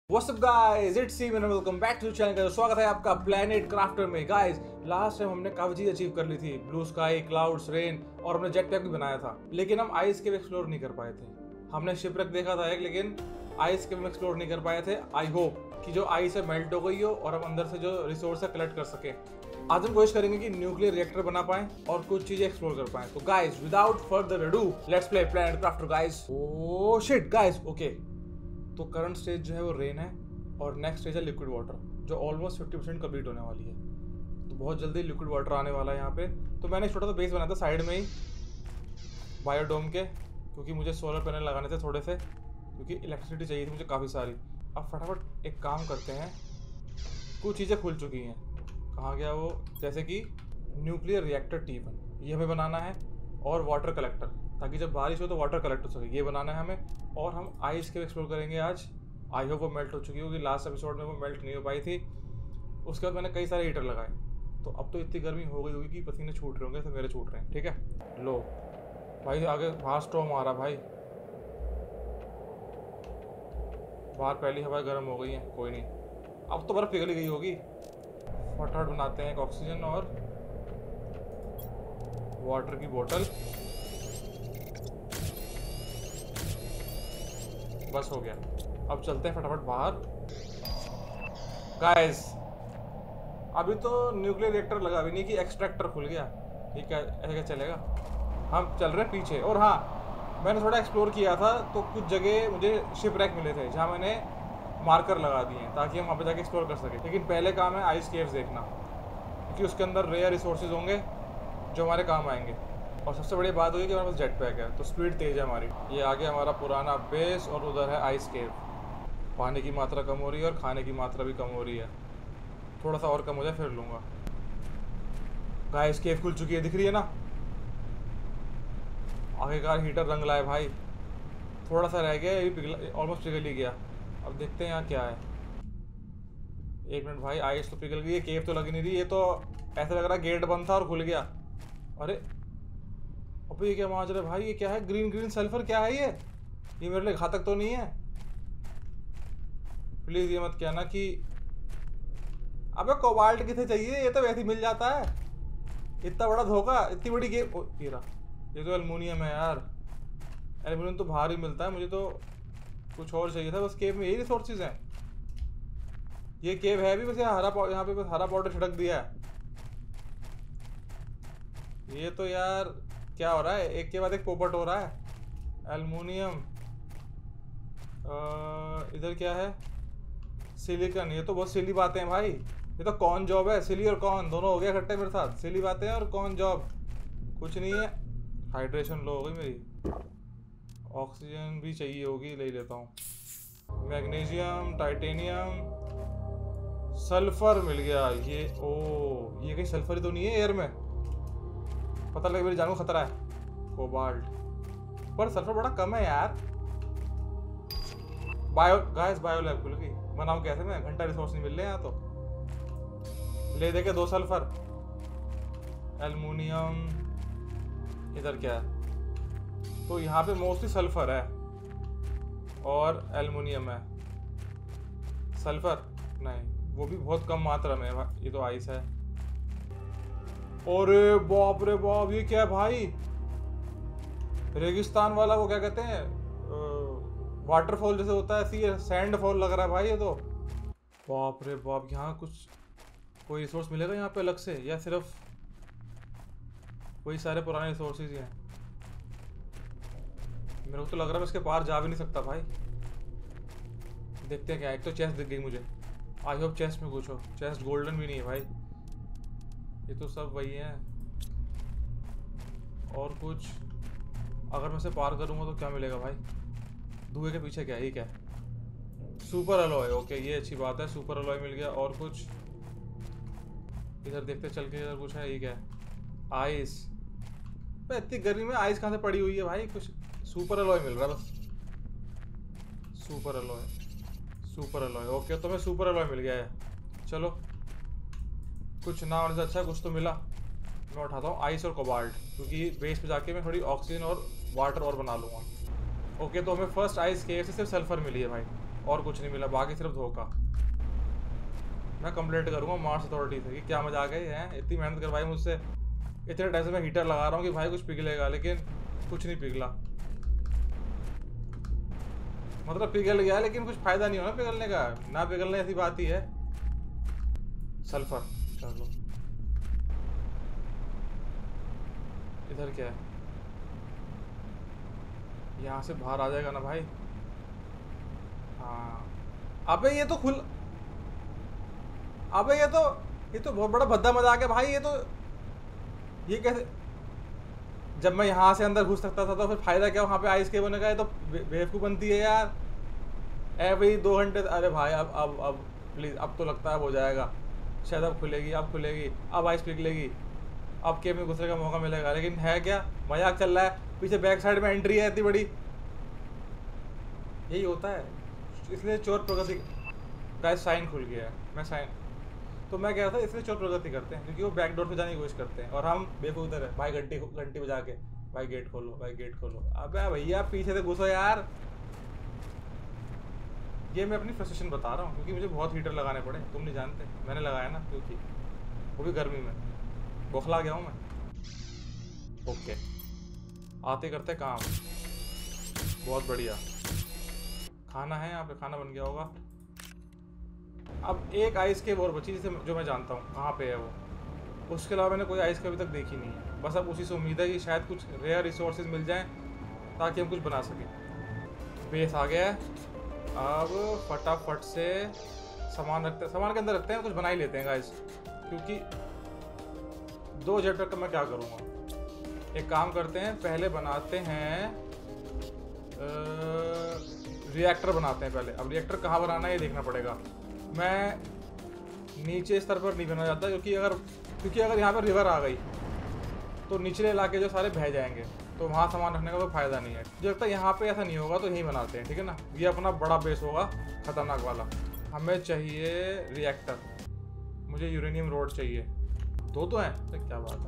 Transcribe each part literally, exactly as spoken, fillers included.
What's up guys, it's Steven and welcome back to the channel। स्वागत है आपका Planet Crafter में। Guys last time हमने काफी चीज अचीव कर ली थी, ब्लू स्काई, क्लाउड्स, रेन और हमने जेट पैक भी बनाया था, लेकिन हम आइस केव एक्सप्लोर नहीं कर पाए थे। हमने शिपरेक देखा था एक, लेकिन आइस केव एक्सप्लोर नहीं कर पाए थे। आई होप कि जो आइस है मेल्ट हो गई हो और हम अंदर से जो रिसोर्स है कलेक्ट कर सके। आज हम कोशिश करेंगे कि न्यूक्लियर रिएक्टर बना पाए और कुछ चीजें एक्सप्लोर कर पाए। तो guys without further ado let's play Planet Crafter guys. Oh shit guys, okay तो करंट स्टेज जो है वो रेन है और नेक्स्ट स्टेज है लिक्विड वाटर, जो ऑलमोस्ट फिफ्टी परसेंट कंप्लीट होने वाली है। तो बहुत जल्दी लिक्विड वाटर आने वाला है यहाँ पे। तो मैंने छोटा सा बेस बनाया था साइड में ही बायोडोम के, क्योंकि मुझे सोलर पैनल लगाने थे थोड़े से, क्योंकि इलेक्ट्रिसिटी चाहिए थी मुझे काफ़ी सारी। अब फटाफट एक काम करते हैं, कुछ चीज़ें खुल चुकी हैं। कहाँ गया वो? जैसे कि न्यूक्लियर रिएक्टर टी वन, ये हमें बनाना है, और वाटर कलेक्टर, ताकि जब बारिश हो तो वाटर कलेक्ट हो सके, ये बनाना है हमें। और हम आइस के एक्सप्लोर करेंगे आज। आई होप वो मेल्ट हो चुकी होगी, लास्ट एपिसोड में वो मेल्ट नहीं हो पाई थी। उसके बाद मैंने कई सारे हीटर लगाए। तो अब तो इतनी गर्मी हो गई होगी कि पसीने छूट रहे होंगे, तो मेरे छूट रहे हैं। ठीक है, लो भाई आगे बाहर स्टॉर्म आ रहा भाई, बाहर पहली हवा गर्म हो गई है। कोई नहीं, अब तो बर्फ पिघल गई होगी। फटाफट बनाते हैं एक ऑक्सीजन और वाटर की बोतल। बस हो गया, अब चलते हैं फटाफट बाहर। गाइस अभी तो न्यूक्लियर रिएक्टर लगा भी नहीं कि एक्सट्रैक्टर खुल गया। ये क्या, ऐसे क्या चलेगा? हम चल रहे हैं पीछे। और हाँ, मैंने थोड़ा एक्सप्लोर किया था, तो कुछ जगह मुझे शिपरेक मिले थे जहाँ मैंने मार्कर लगा दिए हैं, ताकि हम वहाँ पे जाके एक्सप्लोर कर सकें। लेकिन पहले काम है आइस केव्स देखना, क्योंकि उसके अंदर रेयर रिसोर्सेज होंगे जो हमारे काम आएंगे। और सबसे बड़ी बात हुई कि हमारे पास जेट पैक है, तो स्पीड तेज है हमारी। ये आगे हमारा पुराना बेस और उधर है आइस केव। पानी की मात्रा कम हो रही है और खाने की मात्रा भी कम हो रही है। थोड़ा सा और कम हो जाए फिर लूँगा। गाइस केव खुल चुकी है, दिख रही है ना? आखिरकार हीटर रंग लाए भाई। थोड़ा सा रह गया, ये भी पिघला, ऑलमोस्ट पिघल ही गया। अब देखते हैं यहाँ क्या है। एक मिनट भाई, आइस तो पिघल गई है, केव तो लग नहीं रही। ये तो ऐसा लग रहा है गेट बंद था और खुल गया। अरे अबे ये क्या माजरा है भाई? ये क्या है? ग्रीन ग्रीन सल्फर क्या है ये? ये मेरे लिए घातक तो नहीं है? प्लीज ये मत कहना कि अबे कोबाल्ट किसे चाहिए, ये तो वैसे ही मिल जाता है। इतना बड़ा धोखा, इतनी बड़ी गेम। ये रहा, ये तो एल्युमिनियम है यार। एल्युमिनियम तो बाहर ही मिलता है, मुझे तो कुछ और चाहिए था। बस केव में यही रिसोर्सेज हैं। ये केव है भी, बस यहाँ हरा, यहाँ पे बस हरा पाउडर छिड़क दिया है। ये तो यार क्या हो रहा है? एक के बाद एक पोपट हो रहा है। एल्युमिनियम, इधर क्या है? सिलिकॉन। ये तो बहुत सिली बातें हैं भाई। ये तो कौन जॉब है, सिली और कौन दोनों हो गया इकट्ठे मेरे साथ। सिली बातें और कौन जॉब, कुछ नहीं है। हाइड्रेशन लो हो गई मेरी। ऑक्सीजन भी चाहिए होगी, ले लेता हूँ। मैग्नीशियम, टाइटेनियम, सल्फर मिल गया। ये ओ ये कहीं सल्फर ही तो नहीं है एयर में? पता लगे मेरी जान को खतरा है। कोबाल्ट, पर सल्फर बड़ा कम है यार। बायो गाइस बायो लैब खुल गई। बनाऊं कैसे मैं? घंटा रिसोर्स नहीं मिल रहे यहाँ तो। ले देके दो सल्फर। एल्युमिनियम, इधर क्या है? तो यहाँ पे मोस्टली सल्फर है और एल्युमिनियम है। सल्फर नहीं, वो भी बहुत कम मात्रा में है। ये तो आइस है। अरे बाप रे बाप, ये क्या है भाई? रेगिस्तान वाला वो क्या कहते हैं, वाटरफॉल जैसे होता है, ऐसी सैंड फॉल लग रहा है भाई ये तो। बाप रे बाप, यहाँ कुछ कोई रिसोर्स मिलेगा यहाँ पे अलग से, या सिर्फ वही सारे पुराने रिसोर्सेज ही हैं? मेरे को तो लग रहा है मैं इसके पार जा भी नहीं सकता भाई। देखते हैं क्या। एक तो चेस्ट दिख गई मुझे, आई होप चेस्ट में कुछ हो। चेस्ट गोल्डन भी नहीं है भाई, ये तो सब वही है। और कुछ अगर मैं इसे पार करूँगा तो क्या मिलेगा भाई? धुएं के पीछे क्या है? ये क्या है? सुपर अलॉय, ओके ये अच्छी बात है। सुपर अलॉय मिल गया। और कुछ इधर देखते चल के, इधर कुछ है। ये क्या है? आइस। भाई इतनी गर्मी में आइस कहाँ से पड़ी हुई है भाई? कुछ सुपर अलॉय मिल रहा है बस। Super alloy, super alloy, okay तो मैं सुपर अलॉय मिल गया है। चलो, कुछ ना होने से अच्छा कुछ तो मिला। मैं उठाता हूँ आइस और कोबाल्ट, क्योंकि बेस पे जाके मैं थोड़ी ऑक्सीजन और वाटर और बना लूँगा। ओके तो हमें फर्स्ट आइस केव से सिर्फ सल्फर मिली है भाई, और कुछ नहीं मिला, बाकी सिर्फ धोखा। मैं कंप्लेंट करूंगा मार्स अथॉरिटी से कि क्या मजाक है हैं, इतनी मेहनत करवाई मुझसे, इतने टाइम से मैं हीटर लगा रहा हूँ कि भाई कुछ पिघलेगा, लेकिन कुछ नहीं पिघला। मतलब पिघल गया लेकिन कुछ फायदा नहीं हो ना पिघलने का, ना पिघलने ऐसी बात ही है। सल्फर, चलो इधर क्या है, यहाँ से बाहर आ जाएगा ना भाई। हाँ अबे ये तो खुल, अबे ये तो ये तो बहुत बड़ा भद्दा मजाक है भाई। ये तो ये कैसे, जब मैं यहाँ से अंदर घुस सकता था तो फिर फायदा क्या वहाँ पे आइस के होने का, ये तो बेवकूफ़ बनती है यार। ए भाई दो घंटे, अरे भाई अब अब अब प्लीज़, अब तो लगता है अब हो जाएगा शायद, अब खुलेगी, अब खुलेगी, अब आइस पिघलेगी, अब केव में घुसने का मौका मिलेगा। लेकिन है क्या, मजाक चल रहा है, पीछे बैक साइड में एंट्री है इतनी बड़ी। यही होता है, इसलिए चोर प्रगति का साइन खुल गया है। मैं साइन तो मैं कह रहा था इसलिए चोर प्रगति करते हैं क्योंकि वो बैक डोर पे जाने की कोशिश करते हैं, और हम बेवकूफ़ उधर है भाई घंटी घंटी बजा के, भाई गेट खोलो, भाई गेट खोलो। अबे भैया पीछे से घुसो यार। ये मैं अपनी फ्रस्ट्रेशन बता रहा हूँ क्योंकि मुझे बहुत हीटर लगाने पड़े, तुम नहीं जानते, मैंने लगाया ना, क्योंकि वो भी गर्मी में, बौखला गया हूँ मैं। ओके आते करते काम, बहुत बढ़िया। खाना है यहाँ पे, खाना बन गया होगा। अब एक आइस केव और बची जिसे जो मैं जानता हूँ कहाँ पे है वो, उसके अलावा मैंने कोई आइस केव अभी तक देखी नहीं है। बस अब उसी से उम्मीद है कि शायद कुछ रेयर रिसोर्सेज मिल जाएं ताकि हम कुछ बना सकें। बेस आ गया है, अब फटाफट से सामान रखते हैं, सामान के अंदर रखते हैं, कुछ बना ही लेते हैं गाइस, क्योंकि दो जेट पैक का मैं क्या करूँगा। एक काम करते हैं, पहले बनाते हैं रिएक्टर बनाते हैं पहले। अब रिएक्टर कहाँ बनाना है ये देखना पड़ेगा। मैं नीचे स्तर पर नहीं बना जाता क्योंकि अगर क्योंकि अगर यहाँ पर रिवर आ गई तो निचले इलाके जो सारे बह जाएंगे, तो वहाँ सामान रखने का कोई फ़ायदा नहीं है। मुझे लगता है यहाँ पे ऐसा नहीं होगा तो यहीं बनाते हैं, ठीक है ना। ये अपना बड़ा बेस होगा खतरनाक वाला। हमें चाहिए रिएक्टर, मुझे यूरेनियम रोड चाहिए, दो तो हैं तो क्या बात है।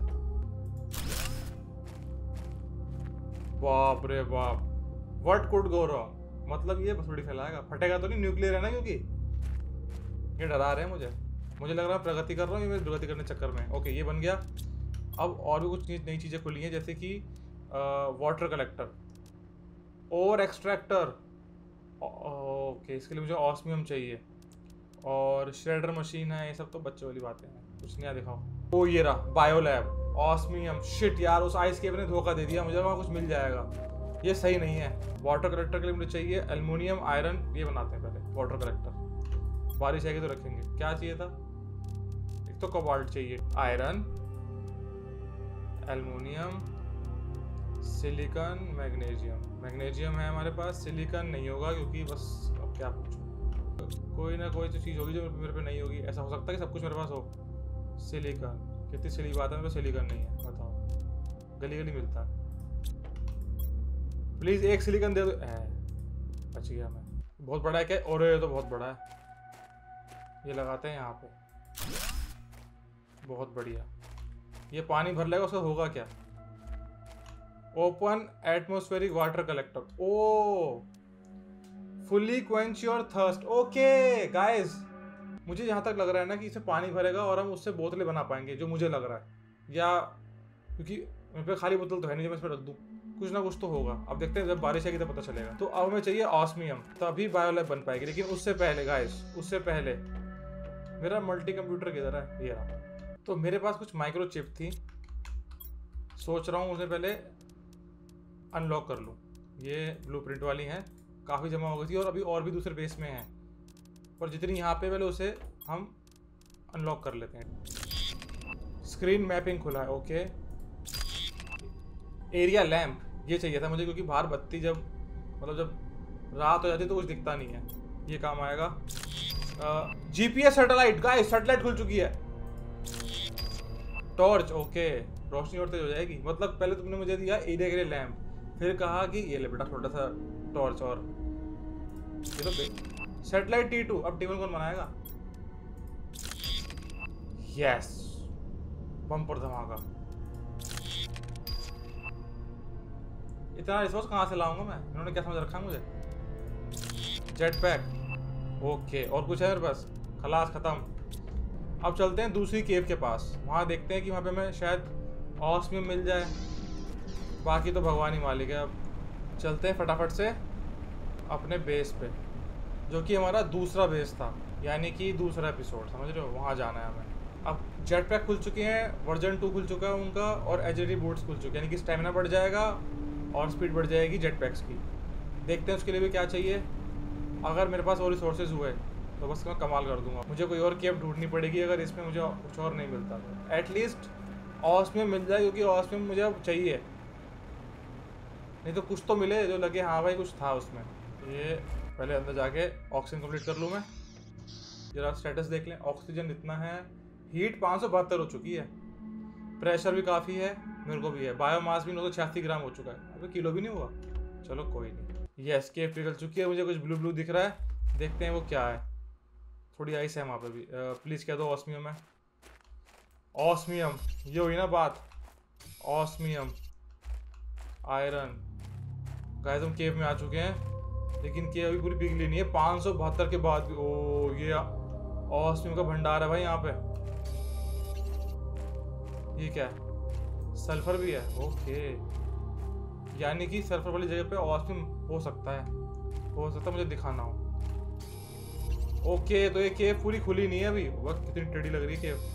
बाप रे बाप, व्हाट कुड गो रॉन्ग, मतलब ये बसुड़ी फैलाएगा, फटेगा तो नहीं, न्यूक्लियर है ना, क्योंकि ये डरा रहे हैं मुझे। मुझे लग रहा है प्रगति कर रहा हूँ, ये मैं प्रगति करने चक्कर में। ओके ये बन गया। अब और भी कुछ नई चीज़ें खुली हैं जैसे कि water collector, over extractor. Okay इसके लिए मुझे ऑस्मियम चाहिए, और श्रेडर मशीन है। ये सब तो बच्चों वाली बातें हैं, कुछ नया दिखाओ। ओ ये रहा बायो लैब, ऑस्मियम। शिट यार, उस आइस केव ने धोखा दे दिया मुझे, वहाँ कुछ मिल जाएगा, ये सही नहीं है। वाटर कलेक्टर के लिए मुझे चाहिए एल्युमिनियम, आयरन। ये बनाते हैं पहले वाटर कलेक्टर, बारिश आएगी तो रखेंगे। क्या चाहिए था, एक तो कोबाल्ट चाहिए, iron, aluminium, silicon, magnesium. Magnesium है हमारे पास, सिलिकॉन नहीं होगा क्योंकि बस अब क्या पूछूं, कोई ना कोई तो चीज़ होगी जो मेरे पे नहीं होगी। ऐसा हो सकता है कि सब कुछ मेरे पास हो। सिलिकॉन, कितनी सिली बात है, मेरे पास सिलिकॉन नहीं है, बताओ। गली गली मिलता है, प्लीज़ एक सिलिकॉन दे दो। बच गया मैं, बहुत बड़ा है क्या, और ये तो बहुत बड़ा है। ये लगाते हैं यहाँ पे, बहुत बढ़िया। ये पानी भर लेगा, उसका होगा क्या। Open atmospheric water collector, oh fully quench your thirst. Okay guys, मुझे यहाँ तक लग रहा है ना कि इससे पानी भरेगा और हम उससे बोतलें बना पाएंगे, जो मुझे लग रहा है। या क्योंकि मेरे पे खाली बोतल तो है नहीं जो मैं इसमें रख दूँ, कुछ ना कुछ तो होगा। अब देखते हैं, जब बारिश आएगी तो पता चलेगा। तो अब हमें चाहिए ऑस्मियम, तभी बायोलैब बन पाएगी। लेकिन उससे पहले गाइस, उससे पहले मेरा मल्टी कंप्यूटर किधर है, ये रहा। तो मेरे पास कुछ माइक्रो चिप थी, सोच रहा हूँ उसे पहले अनलॉक कर लूँ। ये ब्लूप्रिंट वाली हैं, काफ़ी जमा हो गई थी, और अभी और भी दूसरे बेस में हैं, पर जितनी यहाँ पे पहले उसे हम अनलॉक कर लेते हैं। स्क्रीन मैपिंग खुला है, ओके। एरिया लैम्प, ये चाहिए था मुझे क्योंकि बाहर बत्ती जब मतलब जब रात हो जाती है तो कुछ दिखता नहीं है, ये काम आएगा। जीपीएस सैटेलाइट, गाइस सैटेलाइट खुल चुकी है। टॉर्च, ओके, रोशनी और तेज हो जाएगी। मतलब पहले तुमने मुझे दिया एरिया के लिए लैम्प, फिर कहा कि ये ले बेटा छोटा सा टॉर्च, और ये तो सैटेलाइट टी टू। अब टी वन कौन बनाएगा। यस, बम्पर धमाका। इतना रिसोर्स कहाँ से लाऊंगा मैं? इन्होंने क्या समझ रखा है मुझे? Jet pack, okay. और कुछ है मेरे पास? खलास, ख़त्म। अब चलते हैं दूसरी केव के पास, वहाँ देखते हैं कि वहाँ पे हमें शायद ऑस्मियम मिल जाए। बाकी तो भगवान ही मालिक है। अब चलते हैं फटाफट से अपने बेस पे, जो कि हमारा दूसरा बेस था, यानी कि दूसरा एपिसोड, समझ रहे हो? वहाँ जाना है हमें। अब जेट पैक खुल चुके हैं, वर्जन टू खुल चुका है उनका, और एजिलिटी बूट्स खुल चुके हैं, यानी कि स्टेमिना बढ़ जाएगा और स्पीड बढ़ जाएगी जेट पैक्स की। देखते हैं उसके लिए भी क्या चाहिए। अगर मेरे पास और रिसोर्सेज हुए तो बस मैं कमाल कर दूंगा। मुझे कोई और केव ढूंढनी पड़ेगी अगर इसमें मुझे कुछ और नहीं मिलता तो। एटलीस्ट ऑस्मियम मिल जाए, क्योंकि ऑस्मियम मुझे अब चाहिए, नहीं तो कुछ तो मिले जो लगे हाँ भाई कुछ था उसमें। ये पहले अंदर जाके ऑक्सीजन कंप्लीट कर लूँ मैं। जरा स्टेटस देख लें, ऑक्सीजन इतना है, हीट पाँच सौ बहत्तर हो चुकी है, प्रेशर भी काफ़ी है, मेरे को भी है, बायोमास भी नौ सौ छियासी ग्राम हो चुका है। अभी किलो भी नहीं हुआ, चलो कोई नहीं। ये एस्केप निकल चुकी है, मुझे कुछ ब्लू ब्लू दिख रहा है, देखते हैं वो क्या है। थोड़ी आइस है वहाँ पे भी। प्लीज़ कह दो ऑस्मियम है। ऑस्मियम, ये हुई ना बात, ऑस्मियम, आयरन। गाइस हम केव में आ चुके हैं, लेकिन केव अभी पूरी पिघली नहीं है, पाँच सौ बहत्तर के बाद भी। ओ ये ऑस्मियम का भंडार है भाई यहाँ पे। ये क्या है? सल्फर भी है, ओके। यानी कि सल्फर वाली जगह पे ऑस्मियम हो सकता है, हो सकता है मुझे दिखाना हो। ओके, तो ये केव पूरी खुली नहीं है अभी। वक्त कितनी टेढ़ी लग रही है केव।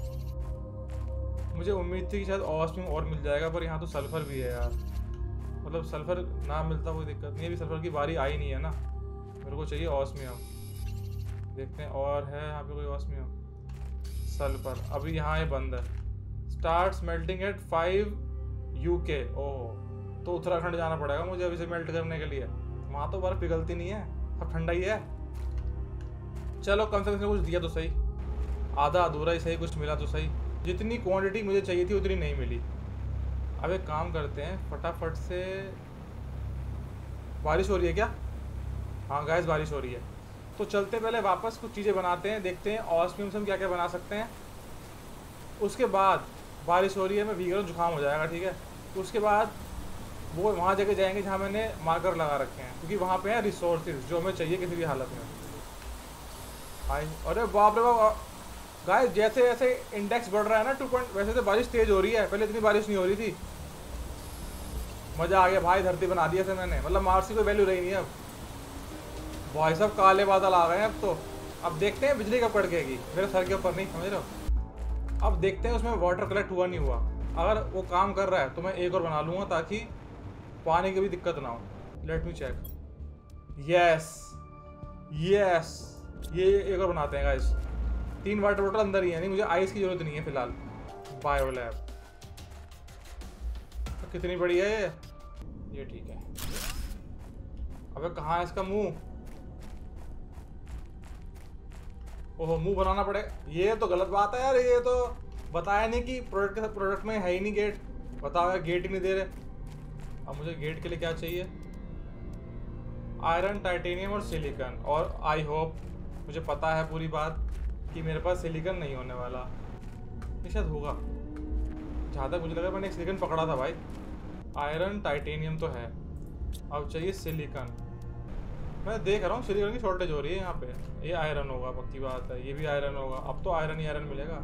मुझे उम्मीद थी कि शायद ऑस्मियम और मिल जाएगा, पर यहाँ तो सल्फर भी है यार। मतलब सल्फर ना मिलता कोई दिक्कत नहीं है, अभी सल्फर की बारी आई नहीं है ना, मेरे को चाहिए ऑस्मियम। देखते हैं और है यहाँ पे कोई ऑस्मियम। सल्फर अभी यहाँ ये बंद है। Start melting at five U K. Oh, तो उत्तराखंड जाना पड़ेगा मुझे अभी से मेल्ट करने के लिए। वहाँ तो बर्फ पिघलती नहीं है, सब ठंडा ही है। चलो कम से कम कुछ दिया तो सही, आधा अधूरा ही सही, कुछ मिला तो सही। जितनी क्वांटिटी मुझे चाहिए थी उतनी नहीं मिली। अब एक काम करते हैं फटाफट से। बारिश हो रही है क्या? हाँ गाइस बारिश हो रही है। तो चलते पहले वापस कुछ चीज़ें बनाते हैं, देखते हैं ऑस्मियम से हम क्या क्या बना सकते हैं। उसके बाद बारिश हो रही है, मैं भीग रहा हूँ, जुकाम हो जाएगा, ठीक है। उसके बाद वो वहाँ जगह जाएंगे जहाँ मैंने मार्कर लगा रखे हैं, क्योंकि वहाँ पे है रिसोर्सेज जो हमें चाहिए किसी भी हालत में। हाय, अरे बाप रे बाप गाइस, जैसे जैसे इंडेक्स बढ़ रहा है ना टू पॉइंट, वैसे तो बारिश तेज हो रही है। पहले इतनी बारिश नहीं हो रही थी। मज़ा आ गया भाई, धरती बना दी ऐसे मैंने, मतलब मार्स की कोई वैल्यू रही नहीं है अब। भाई साहब काले बादल आ गए हैं अब तो। अब देखते हैं बिजली कब कड़केगी, मेरे सर के ऊपर नहीं, समझ रहे हो। अब देखते हैं उसमें वाटर कलेक्ट हुआ नहीं हुआ। अगर वो काम कर रहा है तो मैं एक और बना लूँगा ताकि पानी की भी दिक्कत ना हो। Let me check. Yes yes, ये एक और बनाते हैं गाइस। तीन वाटर बोतल अंदर ही है, नहीं मुझे आइस की जरूरत नहीं है फिलहाल। बायोलैब तो कितनी बड़ी है ये? ये ठीक है। अबे कहाँ है इसका मुंह? ओहो, मुंह बनाना पड़ेगा। ये तो गलत बात है यार, ये तो बताया नहीं कि प्रोडक्ट के साथ प्रोडक्ट में है ही नहीं गेट। बताओ यार, गेट ही नहीं दे रहे। अब मुझे गेट के लिए क्या चाहिए? आयरन, टाइटेनियम और सिलिकॉन। और आई होप, मुझे पता है पूरी बात कि मेरे पास सिलिकॉन नहीं होने वाला, ये शायद होगा। जहाँ तक मुझे लगा मैंने एक सिलिकॉन पकड़ा था भाई। आयरन टाइटेनियम तो है, अब चाहिए सिलिकॉन। मैं देख रहा हूँ सिलिकॉन की शॉर्टेज हो रही है यहाँ पे। ये आयरन होगा पक्की बात है, ये भी आयरन होगा। अब तो आयरन ही आयरन मिलेगा।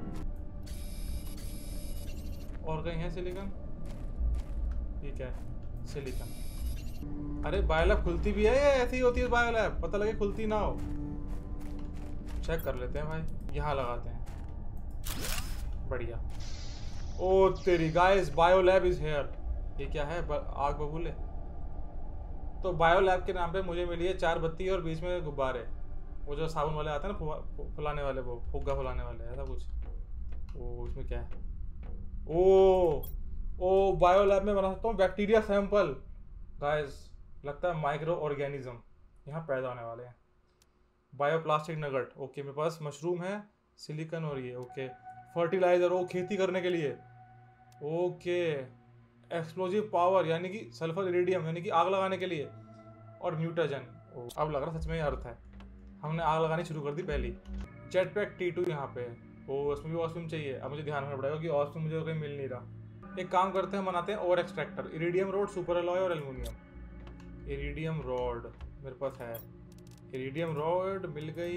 और कहीं है सिलिकॉन? ठीक है सिलिकॉन। अरे बायोलैब खुलती भी है या ऐसी ही होती है बायोलैब? पता लगे खुलती ना हो। चेक कर लेते हैं भाई, यहाँ लगाते हैं। बढ़िया। ओ तेरी गाइस, बायोलैब इज हेयर। ये क्या है? आग बबूले। तो बायोलैब के नाम पे मुझे मिली है चार बत्ती और बीच में गुब्बारे, वो जो साबुन वाले आते हैं ना फुलाने वाले, वो फुग्गा फुलाने वाले, ऐसा कुछ। ओ इसमें क्या है? ओ ओ बायोलैब में बना सकता हूँ बैक्टीरिया सैंपल। गाइस लगता है माइक्रो ऑर्गेनिज्म यहाँ पैदा होने वाले हैं। Bioplastic nugget, okay. मेरे पास मशरूम है, सिलिकॉन और ये, ओके। फर्टिलाइजर, ओ खेती करने के लिए, ओके। एक्सप्लोजिव पावर यानी कि सल्फर इरिडियम यानी कि आग लगाने के लिए, और म्यूटाजन। ओ अब लग रहा सच में अर्थ है, हमने आग लगानी शुरू कर दी पहली। जेट पैक टी टू यहाँ पे है। ओ उसमें भी ऑस्मियम चाहिए। अब मुझे ध्यान रखना पड़ेगा कि ऑस्मियम मुझे कहीं मिल नहीं रहा। एक काम करते हैं, बनाते हैं और extractor, iridium rod, super alloy और एल्युमिनियम। इरिडियम रॉड मेरे पास है, इरिडियम रॉड मिल गई।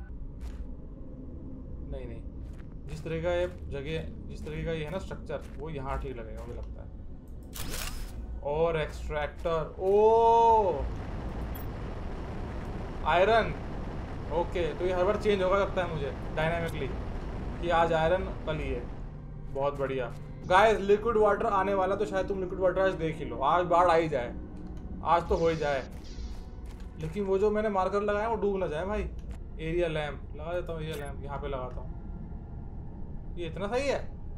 नहीं नहीं, जिस तरह का ये जगह, जिस तरह का ये है ना स्ट्रक्चर, वो यहाँ ठीक लगेगा मुझे लगता है। और एक्सट्रैक्टर, ओ आयरन, ओके। तो ये हर बार चेंज होगा लगता है मुझे डायनामिकली, कि आज आयरन कल ये। बहुत बढ़िया गाइस, लिक्विड वाटर आने वाला, तो शायद तुम लिक्विड वाटर आज देख ही लो। आज बाढ़ आ ही जाए, आज तो हो ही जाए। लेकिन वो जो मैंने मार्कर लगाया वो डूब ना जाए भाई। एरिया लैम्प लगा देता हूँ, एरिया लैम्प यहाँ पे लगाता हूँ। ये इतना सही है।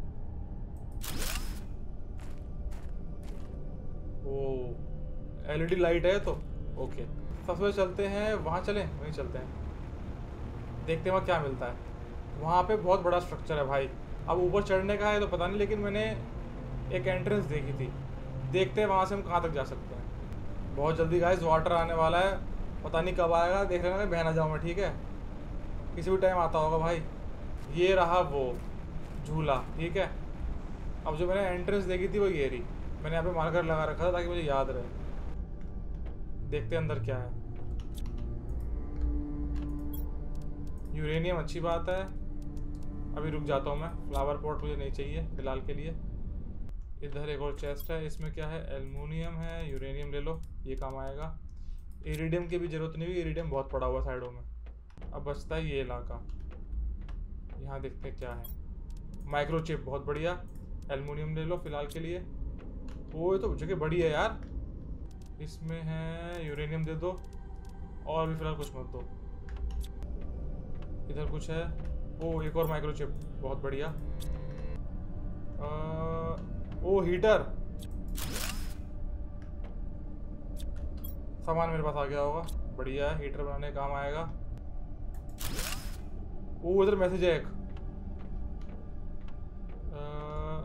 ओ एलईडी लाइट है तो ओके। सबसे पहले चलते हैं वहाँ, चलें वहीं चलते हैं, देखते हैं वहाँ क्या मिलता है। वहाँ पे बहुत बड़ा स्ट्रक्चर है भाई। अब ऊपर चढ़ने का है तो पता नहीं, लेकिन मैंने एक एंट्रेंस देखी थी, देखते हैं वहाँ से हम कहाँ तक जा सकते हैं। बहुत जल्दी गाइस वाटर आने वाला है, पता नहीं कब आएगा, देख लेना, बह ना जाऊँ मैं, ठीक है। किसी भी टाइम आता होगा भाई। ये रहा वो झूला, ठीक है। अब जो मैंने एंट्रेंस देखी थी वो ये रही, मैंने यहाँ पे मार्कर लगा रखा था ताकि मुझे याद रहे। देखते हैं अंदर क्या है। यूरेनियम, अच्छी बात है। अभी रुक जाता हूँ मैं, फ्लावर पॉट मुझे नहीं चाहिए फिलहाल के लिए। इधर एक और चेस्ट है, इसमें क्या है, एल्युमिनियम है, यूरेनियम ले लो, ये काम आएगा। इरिडियम की भी जरूरत नहीं हुई, इरिडियम बहुत पड़ा हुआ साइडों में। अब बचता है ये इलाका, यहाँ देखते हैं क्या है। माइक्रोचिप, बहुत बढ़िया। एल्युमिनियम ले लो फिलहाल के लिए। वो तो जगह बड़ी है यार। इसमें है यूरेनियम दे दो, और भी फिलहाल कुछ मत दो। इधर कुछ है, ओ एक और माइक्रोचिप, बहुत बढ़िया। आ, ओ हीटर, सामान मेरे पास आ गया होगा, बढ़िया है। हीटर बनाने का काम आएगा। ओ इधर मैसेज है एक, आ,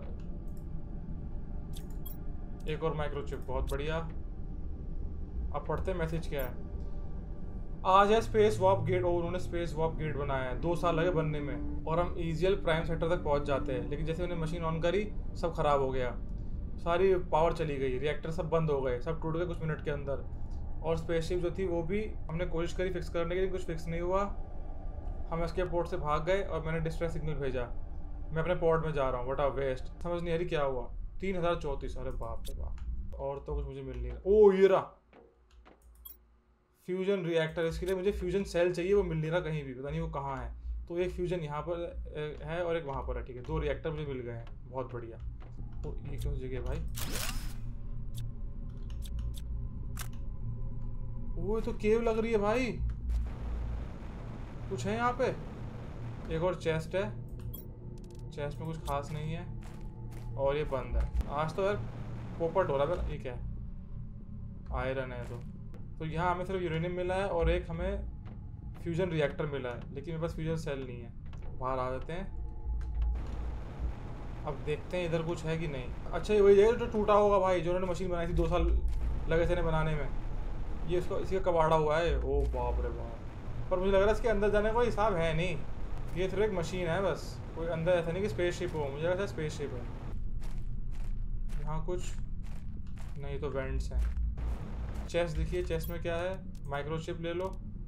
एक और माइक्रोचिप, बहुत बढ़िया। अब पढ़ते हैं मैसेज क्या है। आज है स्पेस वॉर्प गेट। और उन्होंने स्पेस वॉर्प गेट बनाया है, दो साल लगे बनने में, और हम इजियल प्राइम सेक्टर तक पहुंच जाते हैं। लेकिन जैसे मैंने मशीन ऑन करी, सब खराब हो गया, सारी पावर चली गई, रिएक्टर सब बंद हो गए, सब टूट गए कुछ मिनट के अंदर। और स्पेसशिप जो थी वो भी हमने कोशिश करी फिक्स करने की, कुछ फिक्स नहीं हुआ। हम इसके पोर्ट से भाग गए और मैंने डिस्ट्रेस सिग्नल भेजा, मैं अपने पोर्ट में जा रहा हूँ। व्हाट अ वेस्ट, समझ नहीं आ रही क्या हुआ। तीन हज़ार चौंतीस, अरे बाप रे बाप। और तो कुछ मुझे मिल नहीं रहा। ओ ये रहा फ्यूजन रिएक्टर, इसके लिए मुझे फ्यूजन सेल चाहिए, वो मिल नहीं रहा कहीं भी, पता नहीं वो कहाँ है। तो एक फ्यूजन यहाँ पर है और एक वहाँ पर है, ठीक है। दो रिएक्टर मुझे मिल गए हैं, बहुत बढ़िया। तो ये क्यों जगह भाई, वो तो केव लग रही है भाई। कुछ है यहाँ पे। एक और चेस्ट है, चेस्ट में कुछ खास नहीं है, और ये बंद है। आज तो यार पोपट हो रहा है। ये क्या है, आयरन है। तो तो यहाँ हमें सिर्फ यूरेनियम मिला है और एक हमें फ्यूजन रिएक्टर मिला है, लेकिन मेरे पास फ्यूजन सेल नहीं है। बाहर आ जाते हैं, अब देखते हैं इधर कुछ है कि नहीं। अच्छा ये वही है जो टूटा होगा भाई, जो उन्होंने मशीन बनाई थी, दो साल लगे थे बनाने में। ये इसको इसी का कबाड़ा हुआ है। ओ बाप रे बाप। पर मुझे लग रहा है इसके अंदर जाने का कोई हिसाब है नहीं, ये सिर्फ एक मशीन है बस। कोई अंदर ऐसा नहीं कि स्पेसशिप हो, मुझे लगता है स्पेसशिप है। यहाँ कुछ नहीं, तो वेंट्स हैं। चेस्ट देखिए, चेस्ट में क्या है, माइक्रोचिप ले लो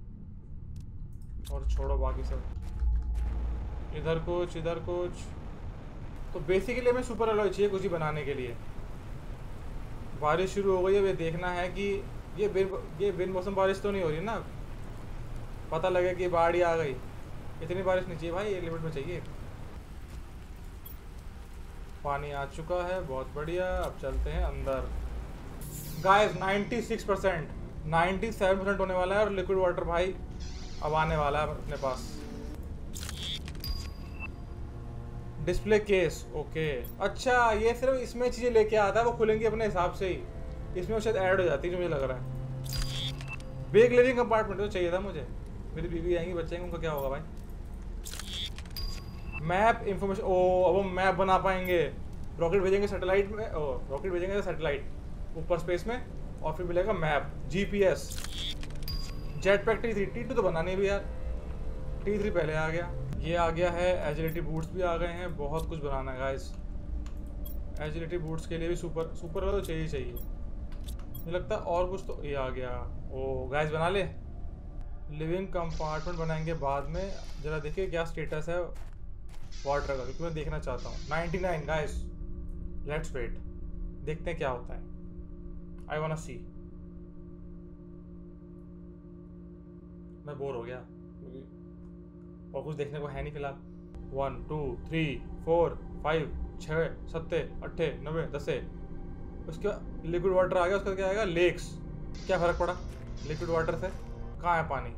और छोड़ो बाकी सब। इधर कुछ, इधर कुछ। तो बेसिकली हमें सुपर अलॉय चाहिए कुछ ही बनाने के लिए। बारिश शुरू हो गई है, ये देखना है कि ये बिन ये बिन मौसम बारिश तो नहीं हो रही ना, पता लगे कि बाढ़ ही आ गई। इतनी बारिश नहीं चाहिए भाई, एक लिमिट में चाहिए। पानी आ चुका है, बहुत बढ़िया। अब चलते हैं अंदर। गाइस छियानवे परसेंट, सत्तानवे परसेंट होने वाला है, और लिक्विड वाटर भाई अब आने वाला है अपने पास। Display case, okay. अच्छा ये सिर्फ इसमें चीज़ें लेके आता है, वो खुलेंगी अपने हिसाब से ही, इसमें शायद ऐड हो जाती है, जो मुझे लग रहा है। बिग लिविंग कंपार्टमेंट तो चाहिए था मुझे। मेरी बीवी आएंगी, बच्चे आएंगे, उनका क्या होगा भाई। मैप इंफॉर्मेशन, ओ अब हम मैप बना पाएंगे। रॉकेट भेजेंगे सैटेलाइट में, ओ रॉकेट भेजेंगे सैटेलाइट ऊपर स्पेस में, और फिर मिलेगा map, GPS. Jet pack T three, T two तो बनानी भी यार, टी थ्री पहले आ गया। ये आ गया है, एजिलिटी बूट्स भी आ गए हैं, बहुत कुछ बनाना है गाइस। एजिलिटी बूट्स के लिए भी सुपर सुपर वाला तो चाहिए चाहिए। मुझे लगता है और कुछ तो ये आ गया। ओ गाइस बना ले। लिविंग कंपार्टमेंट बनाएंगे बाद में। जरा देखिए क्या स्टेटस है वाटर का, क्योंकि मैं देखना चाहता हूँ। Ninety nine guys, let's wait, देखते हैं क्या होता है। I want to see. मैं बोर हो गया और कुछ देखने को है नहीं फिलहाल। One two three four five छः सत्ते अट्ठे नब्बे दसे। उसके लिक्विड वाटर आ गया, उसका क्या आएगा लेक्स। क्या फर्क पड़ा लिक्विड वाटर से? कहाँ है पानी?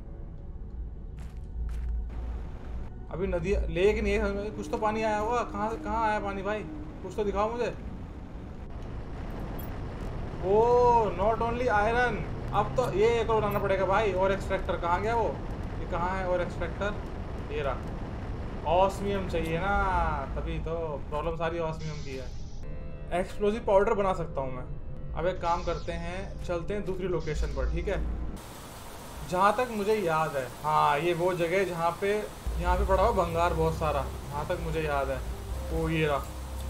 अभी नदी लेक नहीं है, कुछ तो पानी आया होगा। कहाँ कहाँ आया पानी भाई? कुछ तो दिखाओ मुझे। ओ नॉट ओनली आयरन, अब तो ये एक और बनाना पड़ेगा भाई। और एक्सट्रैक्टर कहाँ गया वो? ये कहाँ है और एक्सट्रैक्टर? ये रहा। ऑस्मियम चाहिए ना, तभी तो प्रॉब्लम सारी ऑस्मियम की है। एक्सप्लोजिव पाउडर बना सकता हूँ मैं। अब एक काम करते हैं, चलते हैं दूसरी लोकेशन पर, ठीक है? जहाँ तक मुझे याद है, हाँ ये वो जगह है जहाँ पे यहाँ पे पड़ा हुआ भंगार बहुत सारा, जहाँ तक मुझे याद है। वो ये रहा,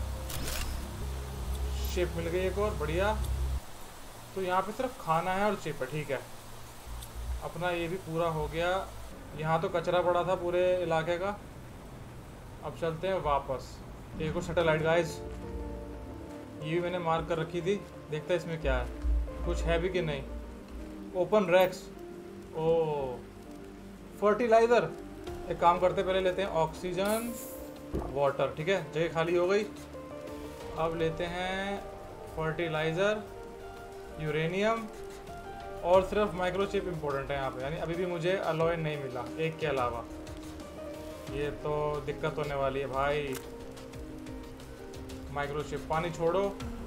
शिप मिल गई एक और, बढ़िया। तो यहाँ पे सिर्फ खाना है और चिप है, ठीक है। अपना ये भी पूरा हो गया। यहाँ तो कचरा पड़ा था पूरे इलाके का। अब चलते हैं वापस। एक और सैटेलाइट गाइस, ये भी मैंने मार्क कर रखी थी। देखते हैं इसमें क्या है, कुछ है भी कि नहीं। Open racks, oh fertiliser. एक काम करते पहले लेते हैं ऑक्सीजन वाटर, ठीक है। जगह खाली हो गई। अब लेते हैं फर्टिलाइज़र, यूरेनियम और सिर्फ माइक्रोचिप इम्पोर्टेंट है यहाँ पे। यानी अभी भी मुझे अलॉय नहीं मिला एक के अलावा। ये तो दिक्कत होने वाली है भाई। माइक्रोचिप, पानी छोड़ो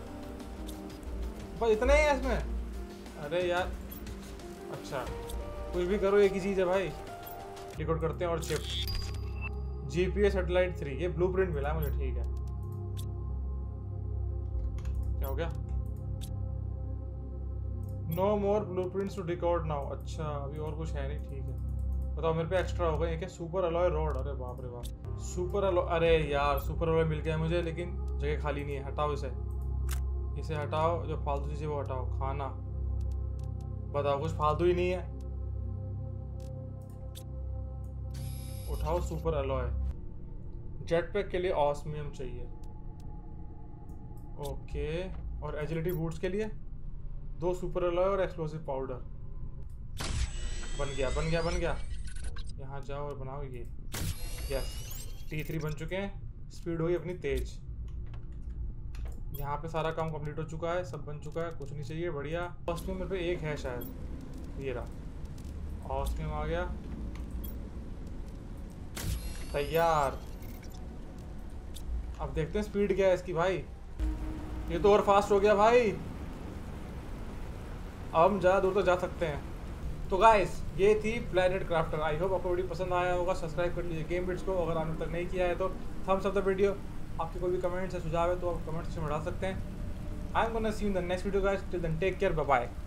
बस, इतना ही है इसमें। अरे यार अच्छा, कुछ भी करो एक ही चीज़ है भाई। रिकॉर्ड करते हैं और चिप। जीपीएस सैटेलाइट थ्री, ये ब्लूप्रिंट मिला है मुझे, ठीक है। क्या हो गया? No more blueprints to record now. अच्छा अभी और कुछ है नहीं, ठीक है। बताओ मेरे पे एक्स्ट्रा हो गए क्या? सुपर अलॉय रॉड, अरे बाप रे बाप। सुपर अलॉय, अरे यार सुपर अलॉय मिल गया मुझे, लेकिन जगह खाली नहीं है। हटाओ इसे, इसे हटाओ। जो फालतू चीज़ें वो हटाओ। खाना बताओ, कुछ फालतू ही नहीं है। उठाओ सुपर अलॉय। जेट पैक के लिए ऑस्मियम चाहिए, ओके। और एजिलिटी बूट्स के लिए दो सुपर अलॉय और एक्सप्लोसिव पाउडर। बन गया बन गया बन गया। यहाँ जाओ और बनाओ ये। यस, टी थ्री बन चुके हैं। स्पीड होगी अपनी तेज। यहाँ पे सारा काम कंप्लीट हो चुका है, सब बन चुका है, कुछ नहीं चाहिए, बढ़िया। ऑस्मियम मेरे पे एक है शायद, ये रहा। ऑस्मियम आ गया, तैयार। अब देखते हैं स्पीड क्या है इसकी भाई। ये तो और फास्ट हो गया भाई। अब हम ज़्यादा दूर तक जा सकते हैं। तो गाइस ये थी प्लैनेट क्राफ्टर। आई होप आपको वीडियो पसंद आया होगा। सब्सक्राइब कर लीजिए गेम बिट्स को, अगर आपने तक नहीं किया है तो थम्स अप द वीडियो। आपके कोई भी कमेंट्स या सुझाव है तो आप कमेंट्स में बढ़ा सकते हैं। I am gonna see you in the next video guys. Till then take care, bye bye.